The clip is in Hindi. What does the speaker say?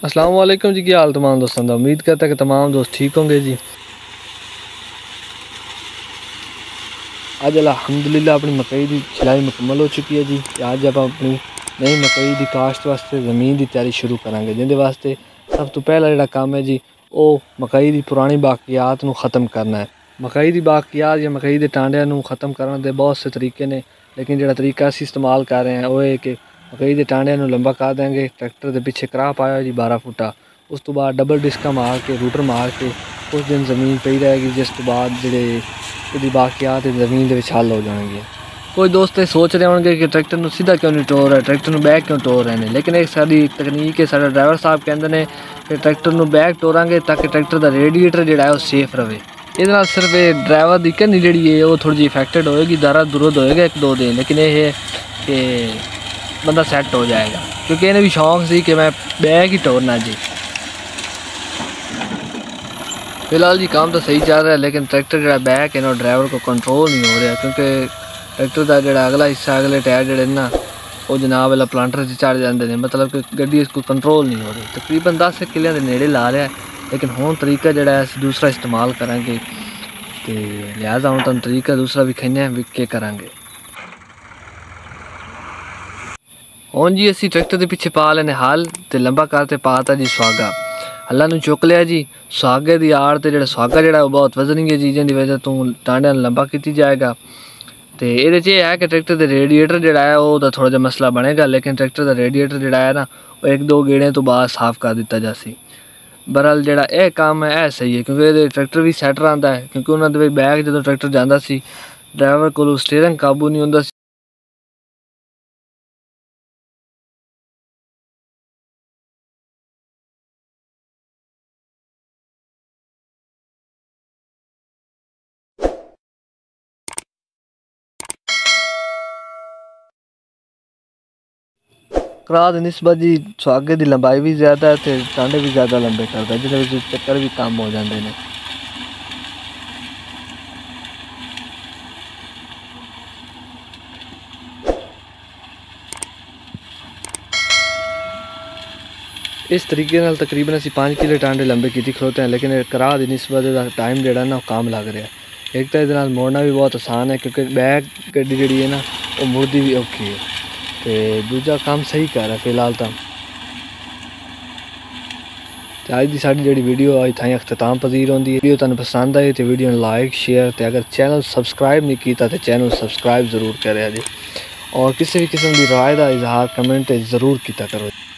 अस्सलाम वालेकुम जी, क्या हाल तमाम दोस्तों का। उम्मीद करता है कि तमाम दोस्त ठीक होंगे जी। आज अल्हम्दुलिल्लाह अपनी मकई की छिलाई मुकम्मल हो चुकी है जी। आज आप अपनी नई मकई की काश्त वास्ते ज़मीन की तैयारी शुरू करांगे, जिहदे वास्ते सब तो पहला जिहड़ा काम है जी वो मकई की पुरानी बाकियात नूं ख़त्म करना है। मकई की बाकियात या मकई के टांडिਆਂ नूं ख़त्म करने के बहुत से तरीके ने, लेकिन जिहड़ा तरीका असीं इस्तेमाल कर रहे हैं वो है कि मकई के टांडिਆਂ नूं लंबा कर देंगे। ट्रैक्टर के पिछे कराह पाया जी 12 फुटा, उस तो बाद डबल डिस्का मार के रूटर मार के कुछ दिन ज़मीन पई रहेगी, जिस तो बाद जिहड़े ਇਹਦੀ ਬਾਕਿਆਤ ਜ਼ਮੀਨ ਦੇ ਵਿੱਚ ਹੱਲ ਹੋ ਜਾਣਗੇ। ਕੋਈ ਦੋਸਤ ਇਹ ਸੋਚ ਰਹੇ ਹੋਣਗੇ ਕਿ ਟਰੈਕਟਰ ਨੂੰ ਸਿੱਧਾ ਕਿਉਂ ਨਹੀਂ ਟੋਰ ਰਿਹਾ, ਟਰੈਕਟਰ ਨੂੰ ਬੈਕ ਕਿਉਂ ਟੋਰ ਰਹੇ ਨੇ, ਲੇਕਿਨ ਇਹ ਸਾਡੀ ਤਕਨੀਕ ਹੈ। ਸਾਡਾ ਡਰਾਈਵਰ ਸਾਹਿਬ ਕਹਿੰਦੇ ਨੇ ਕਿ ਟਰੈਕਟਰ ਨੂੰ ਬੈਕ ਟੋਰਾਂਗੇ ਤਾਂ ਕਿ ਟਰੈਕਟਰ ਦਾ ਰੇਡੀਏਟਰ ਜਿਹੜਾ ਹੈ ਉਹ ਸੇਫ ਰਹੇ। ਇਹਦੇ ਨਾਲ ਸਿਰਫ ਇਹ ਡਰਾਈਵਰ ਦੀ ਕੰਨੀ ਜਿਹੜੀ ਹੈ ਉਹ ਥੋੜੀ ਜਿਹੀ ਇਫੈਕਟਡ ਹੋਏਗੀ, ਦਰਦ ਦੁਰਦ ਹੋਏਗਾ 1-2 दिन, लेकिन ਇਹ है कि बंदा सैट हो जाएगा, क्योंकि इन्हें भी शौक सी कि मैं बैक ही टोरना जी। फिलहाल जी काम तो सही चल रहा है, लेकिन ट्रैक्टर जो बैक है ना ड्राइवर को कंट्रोल नहीं हो रहा, क्योंकि ट्रैक्टर का जो अगला हिस्सा अगले टायर जोड़े ना वो जनाब वाला प्लांटर से चढ़ जाते हैं, मतलब कि गड्डी इसको कंट्रोल नहीं हो रही। तकरीबन 10 किले के नेड़े ला रहा है, लेकिन हुण तरीका जो दूसरा इस्तेमाल करांगे, तो लिहाजा हम तुहानूं तरीका दूसरा विखाने के करांगे। हुण जी असीं ट्रैक्टर के पिछे पा लेने हल, तो लंबा करते पाता जी सुहागा। हल्ला नूं चुक लिया जी। सुहागे की आड़ ते जिहड़ा सुहागा जिहड़ा वो बहुत वजनी है जी, जिहदी वजह तो टांडिਆਂ लंबा किया जाएगा। तो ये है कि ट्रैक्टर के रेडिएटर जिहड़ा है वो थोड़ा जिहा मसला बनेगा, लेकिन ट्रैक्टर का रेडिएटर जिहड़ा है ना वो 1-2 गेड़े तो बाद साफ कर दिता जासी। बहरहाल जिहड़ा यह काम है सही है, क्योंकि ये ट्रैक्टर भी सैट रहिंदा है, क्योंकि उन्होंने बैक जो ट्रैक्टर जाता सी ड्राइवर को स्टीयरिंग काबू नहीं हुंदा। कराह की निस्बत जी सुहागे की लंबाई भी ज़्यादा है, तो टांडे भी ज़्यादा लंबे करता है, जिसमें चक्कर भी कम हो जाते हैं। इस तरीके नाल तकरीबन असीं 5 किलो टांडे लंबे की खलोते हैं, लेकिन कराह की निस्बत टाइम जोड़ा ना कम लग रहा है। एक तो ये मोड़ना भी बहुत आसान है, क्योंकि बैक गड्डी जी है ना वो मुड़ती भी औखी है, तो दूजा काम सही कर रहा है फिलहाल तो। अज की साड़ी जी वीडियो अज ताईं अख्ताम पजीर होंगी। वीडियो तुहानूं पसंद आई तो वीडियो लाइक शेयर, तो अगर चैनल सबसक्राइब नहीं किया तो चैनल सबसक्राइब जरूर करें जी। और किसी भी किस्म की राय का इजहार कमेंट ज़रूर किया करो।